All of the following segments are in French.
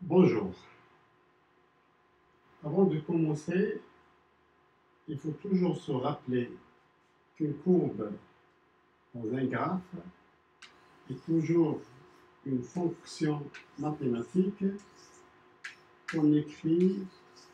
Bonjour. Avant de commencer, il faut toujours se rappeler qu'une courbe dans un graphe est toujours une fonction mathématique qu'on écrit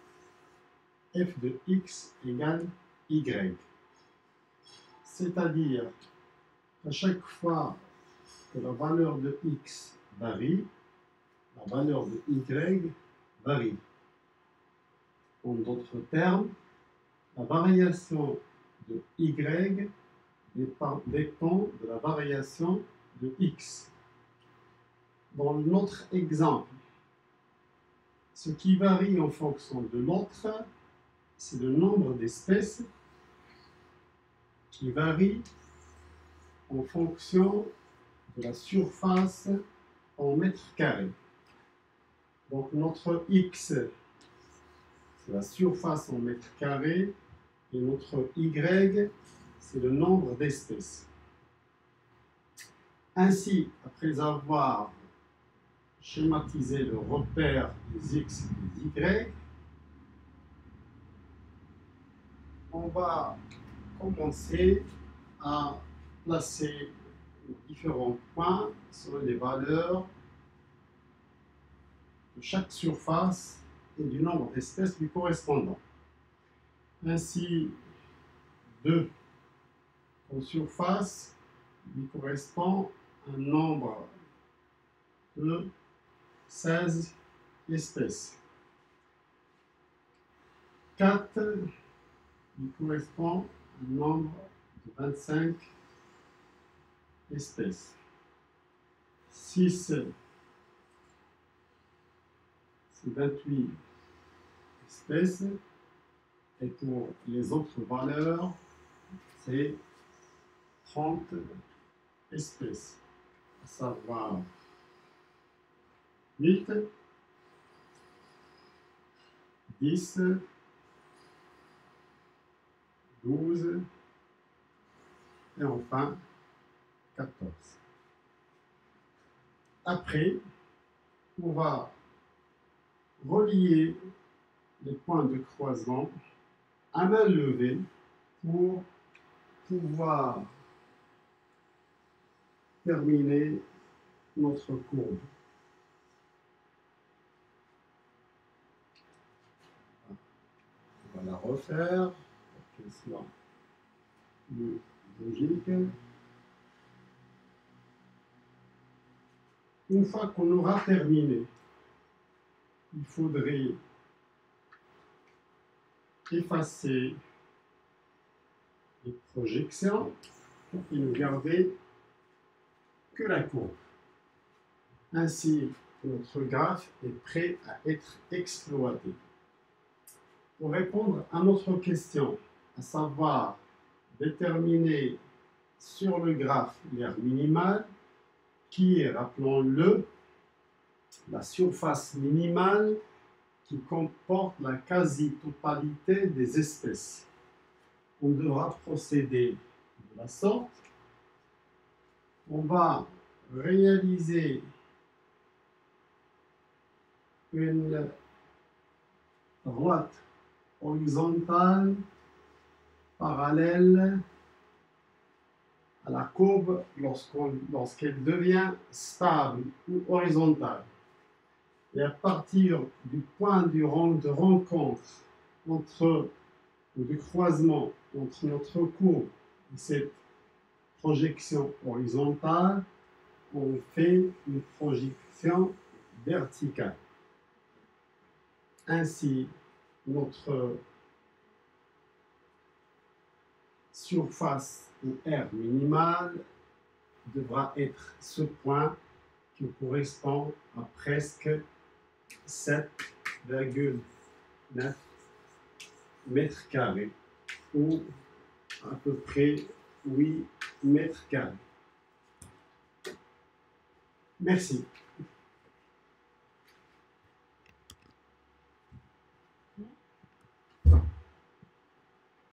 f de x égale y. C'est-à-dire qu'à chaque fois que la valeur de x varie, la valeur de y varie. En d'autres termes, la variation de y dépend de la variation de x. Dans notre exemple, ce qui varie en fonction de l'autre, c'est le nombre d'espèces qui varie en fonction de la surface en mètres carrés. Donc notre x, c'est la surface en mètres carrés, et notre y, c'est le nombre d'espèces. Ainsi, après avoir schématisé le repère des x et des y, on va commencer à placer différents points sur les valeurs de chaque surface et du nombre d'espèces lui correspondant. Ainsi, 2 en surface lui correspond un nombre de 16 espèces. 4 lui correspond un nombre de 25 espèces. 6, c'est 28 espèces. Et pour les autres valeurs, c'est 30 espèces, à savoir 8, 10, 12 et enfin 14. Après, on va relier les points de croisement à main levée pour pouvoir terminer notre courbe. On va la refaire pour qu'elle soit plus logique. Une fois qu'on aura terminé, il faudrait effacer les projections pour ne garder que la courbe. Ainsi, notre graphe est prêt à être exploité. Pour répondre à notre question, à savoir déterminer sur le graphe l'aire minimale, qui est, rappelons-le, la surface minimale qui comporte la quasi-totalité des espèces. On devra procéder de la sorte. On va réaliser une droite horizontale parallèle à la courbe lorsqu'elle devient stable ou horizontale. Et à partir du point de rencontre ou de croisement entre notre courbe et cette projection horizontale, on fait une projection verticale. Ainsi, notre surface ou R minimale devra être ce point qui correspond à presque 7,9 mètres carrés ou à peu près 8 mètres carrés. Merci.